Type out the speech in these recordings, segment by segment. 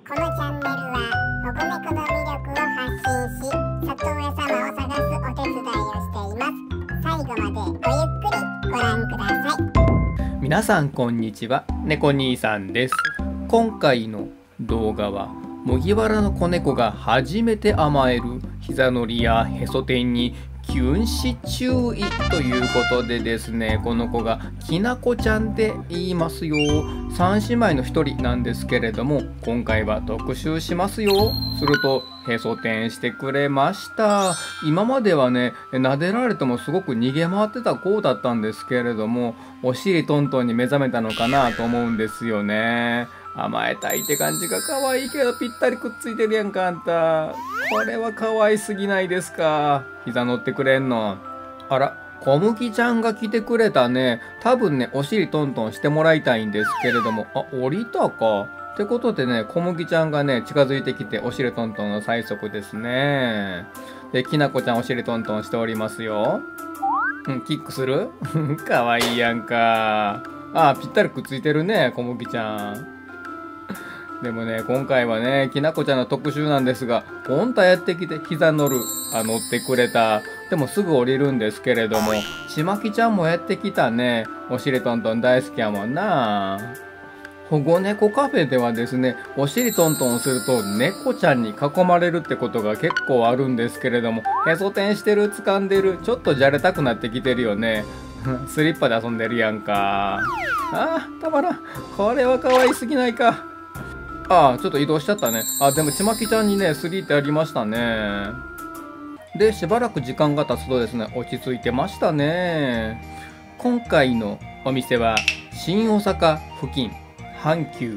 このチャンネルは保護猫の魅力を発信し、里親様を探すお手伝いをしています。最後までごゆっくりご覧ください。 皆さんこんにちは、猫兄さんです。今回の動画は麦わらの子猫が初めて甘える膝乗りやへそ天に禁止注意ということでですね、この子がきなこちゃんで言いますよ。3姉妹の1人なんですけれども、今回は特集しますよ。するとへそ天してくれました。今まではね、撫でられてもすごく逃げ回ってた子だったんですけれども、お尻トントンに目覚めたのかなと思うんですよね。甘えたいって感じが可愛いけどぴったりくっついてるやんかあんた。これは可愛すぎないですか。膝乗ってくれんの。あら、小麦ちゃんが来てくれたね。多分ね、お尻トントンしてもらいたいんですけれども、あ、降りたか。ってことでね、小麦ちゃんがね、近づいてきてお尻トントンの催促ですね。で、きなこちゃんお尻トントンしておりますよ。キックするかわいいやんか。あ、ぴったりくっついてるね、小麦ちゃん。でもね、今回はね、きなこちゃんの特集なんですが、ポンとやってきて膝乗る。乗ってくれた。でもすぐ降りるんですけれども、ちまきちゃんもやってきたね。お尻トントン大好きやもんな。保護猫カフェではですね、お尻トントンすると猫ちゃんに囲まれるってことが結構あるんですけれども、へそ天してる、掴んでる、ちょっとじゃれたくなってきてるよね。スリッパで遊んでるやんか。たまらん。これは可愛すぎないか。ちょっと移動しちゃったね。でもちまきちゃんにね、3ってありましたね。で、しばらく時間が経つとですね、落ち着いてましたね。今回のお店は、新大阪付近、阪急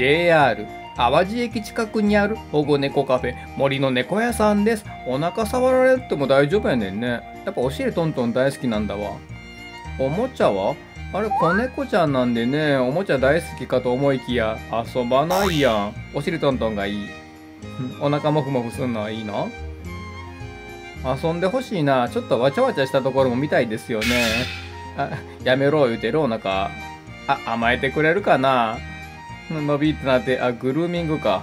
JR 淡路駅近くにある保護猫カフェ、森の猫屋さんです。お腹触られても大丈夫やねんね。やっぱお尻トントン大好きなんだわ。おもちゃはあれ、子猫ちゃんなんでね、おもちゃ大好きかと思いきや、遊ばないやん。お尻トントンがいい。お腹もふもふすんのはいいの？遊んでほしいな。ちょっとわちゃわちゃしたところも見たいですよね。やめろ言うてるお腹。甘えてくれるかな？伸びってなって、グルーミングか。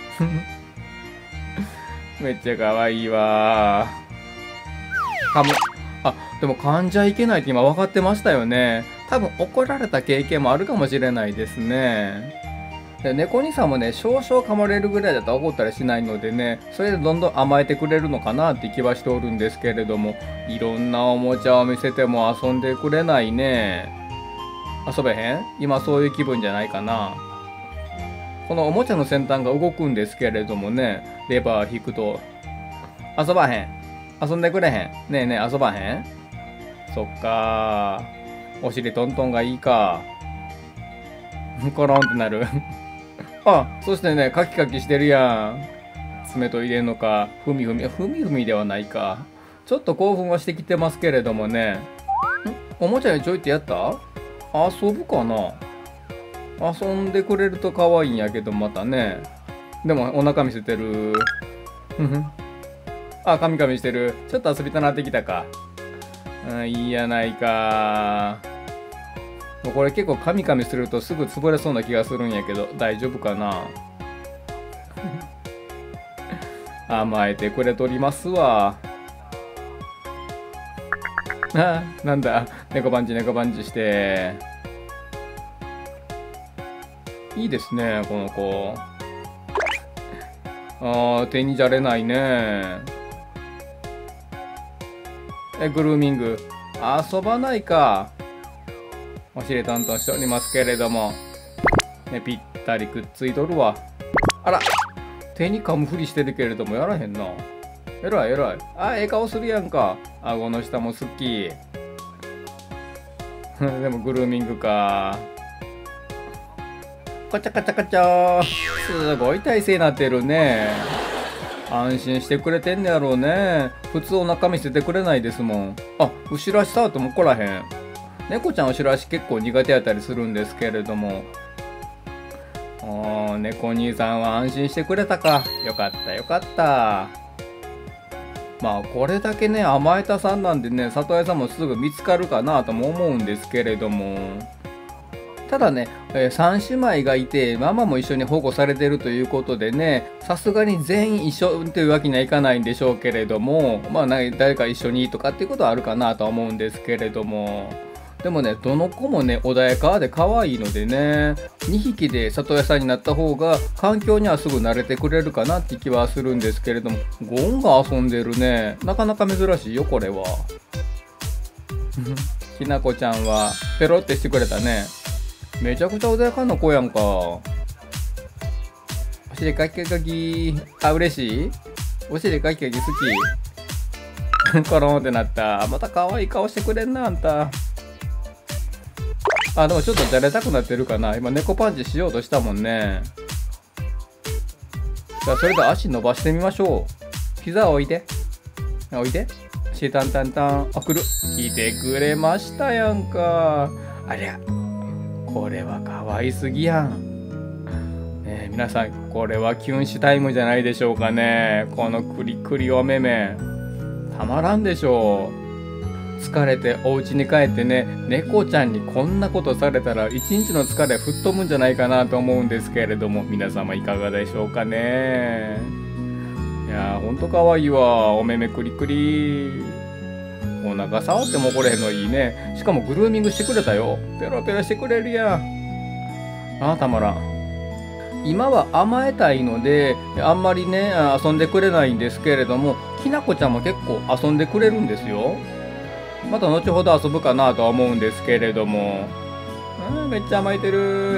めっちゃ可愛いわ。噛む。でも噛んじゃいけないって今分かってましたよね。多分怒られた経験もあるかもしれないですね。で、猫兄さんもね、少々噛まれるぐらいだったら怒ったりしないのでね、それでどんどん甘えてくれるのかなって気はしておるんですけれども、いろんなおもちゃを見せても遊んでくれないね。遊べへん？今そういう気分じゃないかな。このおもちゃの先端が動くんですけれどもね、レバー引くと、遊ばへん。遊んでくれへん。ねえねえ、遊ばへん？そっかー。お尻トントンがいいか。コロンってなる。そしてね、カキカキしてるやん。爪と入れんのか。ふみふみではないか。ちょっと興奮はしてきてますけれどもね。おもちゃにちょいってやった？遊ぶかな？遊んでくれると可愛いんやけど、またね。でも、お腹見せてる。カミカミしてる。ちょっと遊びたなってきたか。いいやないか。もうこれ結構カミカミするとすぐ潰れそうな気がするんやけど、大丈夫かな。甘えてくれとりますわ。なんだ、猫パンチして。いいですね、この子。手にじゃれないね。グルーミング。遊ばないか。お尻トントンしておりますけれども。ね、ぴったりくっついとるわ。あら、手に噛むふりしてるけれどもやらへんな。えらい。ええ顔するやんか。顎の下も好き。でもグルーミングか。カチャカチャカチャー。すごい体勢になってるね。安心してくれてんねやろうね。普通お腹見せてくれないですもん。後ろ足触っても怒らへん。猫ちゃん後ろ足結構苦手やったりするんですけれども。猫兄さんは安心してくれたか。よかった。これだけね、甘えたさんなんでね、里親さんもすぐ見つかるかなとも思うんですけれども。 ただね、3姉妹がいてママも一緒に保護されてるということでね、さすがに全員一緒というわけにはいかないんでしょうけれども、まあ誰か一緒にとかっていうことはあるかなとは思うんですけれども、でもね、どの子もね穏やかで可愛いのでね、2匹で里親さんになった方が環境にはすぐ慣れてくれるかなって気はするんですけれども、ゴンが遊んでるね。なかなか珍しいよこれは。きなこちゃんはペロってしてくれたね。めちゃくちゃ穏やかな子やんか。お尻かきかき。あ、嬉しい？お尻かきかき好き。コロンってなった。また可愛い顔してくれんな、あんた。あ、でもちょっとじゃれたくなってるかな。今猫パンチしようとしたもんね。じゃあそれで足伸ばしてみましょう。膝を置いて。置いて。足タンタンタン。あ、来る。来てくれましたやんか。ありゃ。これは可愛すぎやん。ねえ、皆さん、これはキュンシタイムじゃないでしょうかね。このクリクリお目目。たまらんでしょう。疲れてお家に帰ってね、猫ちゃんにこんなことされたら一日の疲れ吹っ飛ぶんじゃないかなと思うんですけれども、皆様いかがでしょうかね。いやー、ほんとかわいいわ。お目目クリクリ。お腹触ってもこれへんのいいね。しかもグルーミングしてくれたよ。ペロペロしてくれるやん。あ、たまらん。今は甘えたいのであんまりね遊んでくれないんですけれども、きなこちゃんも結構遊んでくれるんですよ。また後ほど遊ぶかなとは思うんですけれども。めっちゃ甘えてる。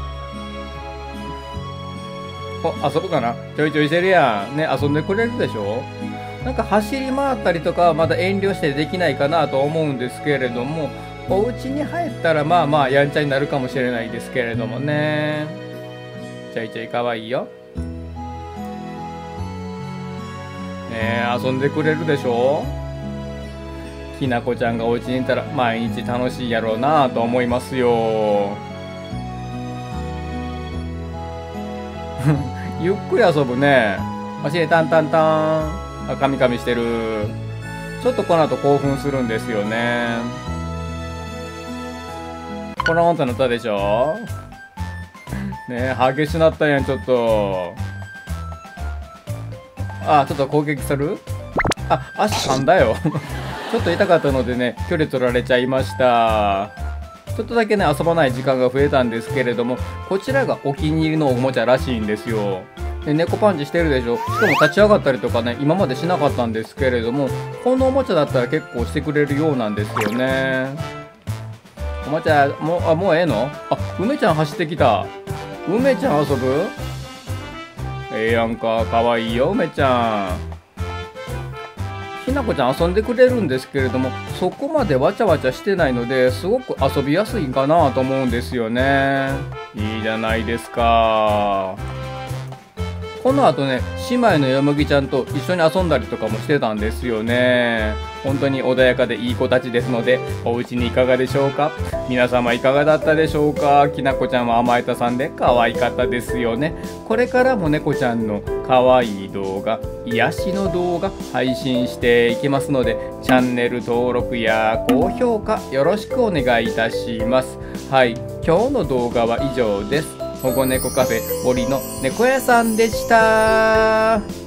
お、遊ぶかな。ちょいちょいしてるやん。ね、遊んでくれるでしょ。なんか走り回ったりとかはまだ遠慮してできないかなと思うんですけれども、お家に入ったらまあまあやんちゃになるかもしれないですけれどもね。ちょいちょいかわいいよ。遊んでくれるでしょ。きなこちゃんがお家にいたら毎日楽しいやろうなと思いますよ。ゆっくり遊ぶね。足タンタンタン。あ、カミカミしてる。ちょっとこの後興奮するんですよね。コロンとなったでしょ。ねえ、激しなったやん、ちょっと。あ、ちょっと攻撃する？あ、足噛んだよ。ちょっと痛かったのでね、距離取られちゃいました。ちょっとだけね、遊ばない時間が増えたんですけれども、こちらがお気に入りのおもちゃらしいんですよ。で、猫パンチしてるでしょ。しかも立ち上がったりとかね、今までしなかったんですけれども、このおもちゃだったら結構してくれるようなんですよね。おもちゃ、もうええの？あ、梅ちゃん走ってきた。梅ちゃん遊ぶ？ええやんか、かわいいよ、梅ちゃん。ひなこちゃん遊んでくれるんですけれども、そこまでわちゃわちゃしてないので、すごく遊びやすいかなと思うんですよね。いいじゃないですか。この後ね、姉妹のよもぎちゃんと一緒に遊んだりとかもしてたんですよね。本当に穏やかでいい子たちですので、お家にいかがでしょうか。皆様いかがだったでしょうか。きなこちゃんは甘えたさんで可愛かったですよね。これからも猫ちゃんの可愛い動画、癒しの動画配信していきますので、チャンネル登録や高評価よろしくお願いいたします。はい、今日の動画は以上です。保護猫カフェ森の猫屋さんでした。